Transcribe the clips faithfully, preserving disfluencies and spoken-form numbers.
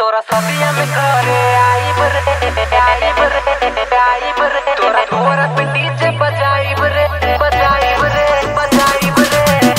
तोरा सदिया में करे आइब रे आइब रे आइब रे तोरा तोरा पे डीजे बजाइब रे बजाइब रे बजाइब रे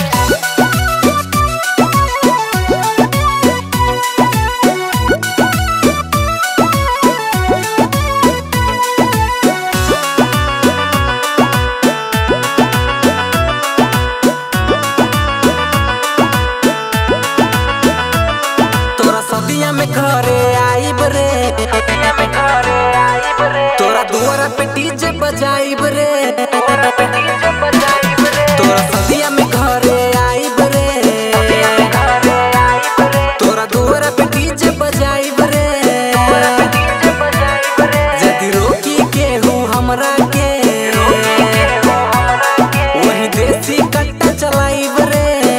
सदिया में घरे आइब रे सदिया में घरे आइब रे तोरा दुआरा पे डीजे बजाइब रे तोरा पे डीजे बजाइब रे तोरा सदिया में घरे आइब रे सदिया में घरे आइब रे तोरा दुआरा पे डीजे बजाइब रे तोरा पे डीजे बजाइब रे जदी रोकी के हूँ हमरा के रोकी के हूँ हमरा के वही देसी कट्टा चलाइब रे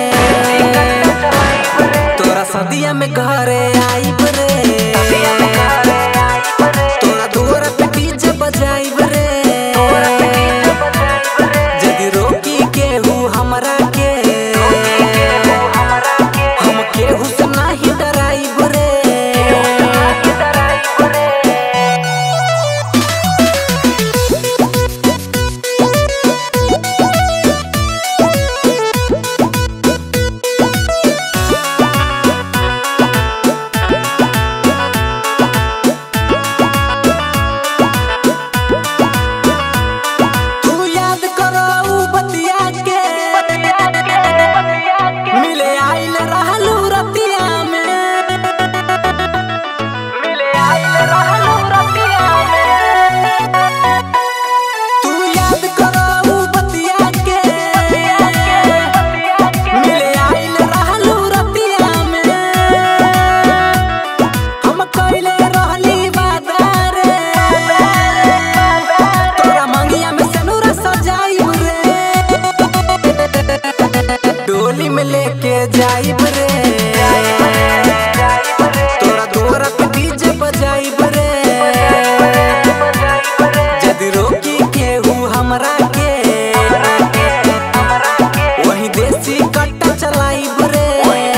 तोरा सदिया में घरे आइब रे सदिया में घरे आइब रे तोरा दुआरा पे डीजे बजाइब रे तोरा पे डीजे बजाइब रे जदी रोकी के हूँ हमरा के रोकी के हूँ हमरा के हम केहू से नाही डराइब रे केहू से नाही डराइब रे डोली में लेके जाइब रे तोरा दुआरा पे डीजे बजाइब रे जदी रोकी के हूँ हमरा के वही देसी कट्टा चलाइब रे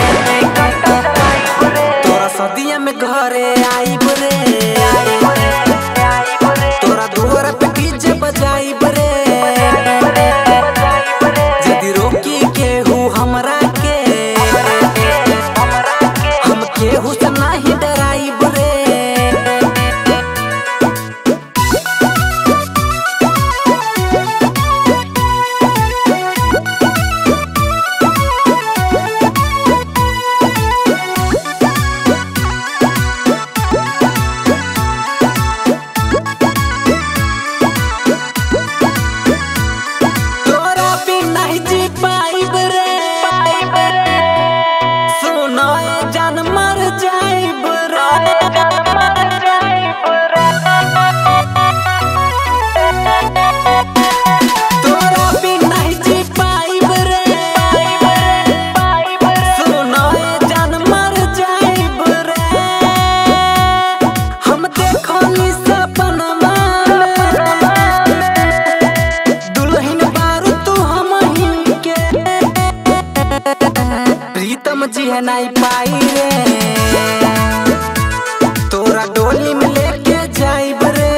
तोरा सदिया में घरे आइब रे तोरा दुआरा पे डीजे बजाइब रे जदी रोकी के हूँ हमरा के हम केहू से नाही डराइब रे तोरा बिना ही जी पाइब रे सुनो जान मर जाइब रे तोरा बिना ही जी पाइब रे सुनो जान मर जाइब रे हम देखो नी सपनमा दुल्हन बारू तू हम ही के प्रीतम जी है नहीं पाई रे तोरा डोली में लेके जाइब रे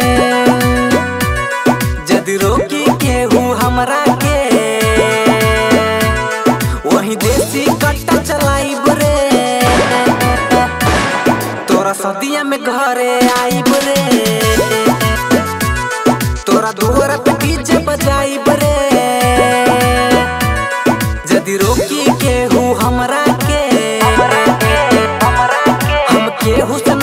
जदी रोकी के हूँ हमरा के वही देसी कट्टा चलाइब रे तोरा सदिया में घरे आइब रे तोरा दुआरा पे डीजे बजाइब रे जदी रोकी के हूँ हमरा के हम केहू से